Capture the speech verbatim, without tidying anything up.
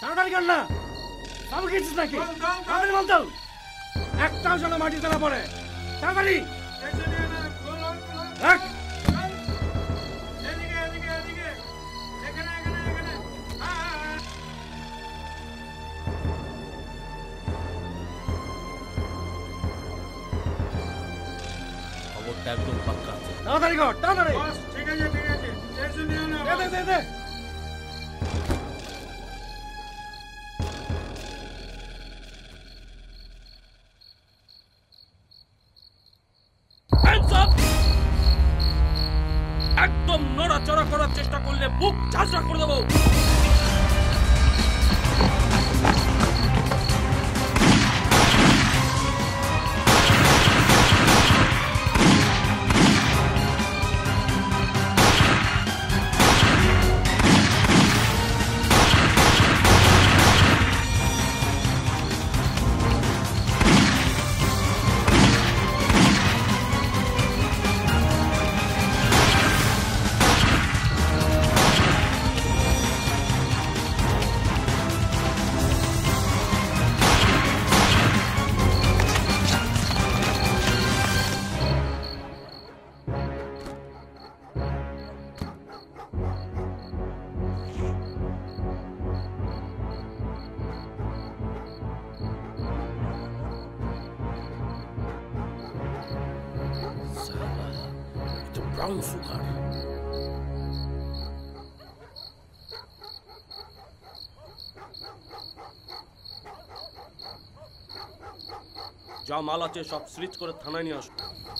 তাড়াতাড়ি কর না, বাবু গেছিস নাকি? তাড়াতাড়ি বল দাও, একটাও যেন মাটিতে না পড়ে। তাড়াতাড়ি রাখ। খবরটা একদম পাক্কা আছে। তাড়াতাড়ি কর, তাড়াতাড়ি। ঠিক আছে ঠিক আছে, টেনশন নিও না। দে দে দে। একদম নড়াচড়া করার চেষ্টা করলে বুক ঝাঁঝরা করে দেবো। Brown sugar. যা মাল আছে সব সিরিজ করে থানায় নিয়ে আসো।